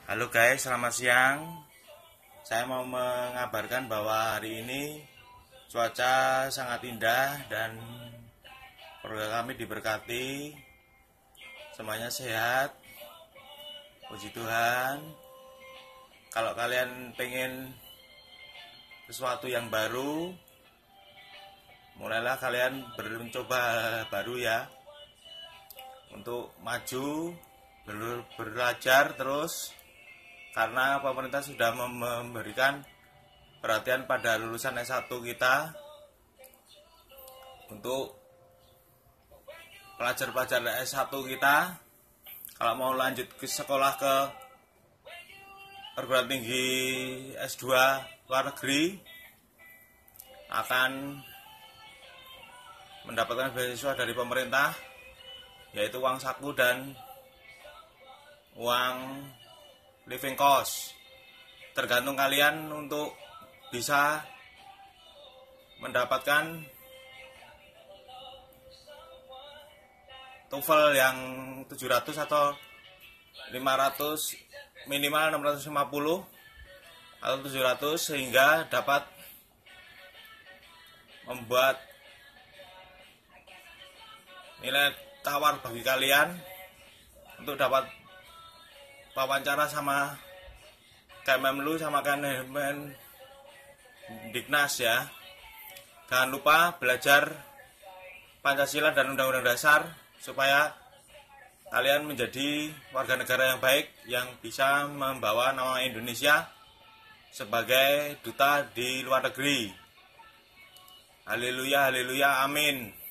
Halo guys, selamat siang. Saya mau mengabarkan bahwa hari ini cuaca sangat indah dan keluarga kami diberkati. Semuanya sehat, puji Tuhan. Kalau kalian pengen sesuatu yang baru, mulailah kalian mencoba baru ya. Untuk maju, belajar terus. Karena pemerintah sudah memberikan perhatian pada lulusan S1 kita untuk pelajar-pelajar S1 kita kalau mau lanjut ke sekolah ke perguruan tinggi S2 luar negeri akan mendapatkan beasiswa dari pemerintah, yaitu uang saku dan uang living cost. Tergantung kalian untuk bisa mendapatkan TOEFL yang 700 atau 500, minimal 650 atau 700, sehingga dapat membuat nilai tawar bagi kalian untuk dapat wawancara sama Kemlu sama Diknas ya. Jangan lupa belajar Pancasila dan Undang-Undang Dasar supaya kalian menjadi warga negara yang baik yang bisa membawa nama Indonesia sebagai duta di luar negeri. Haleluya, haleluya, amin.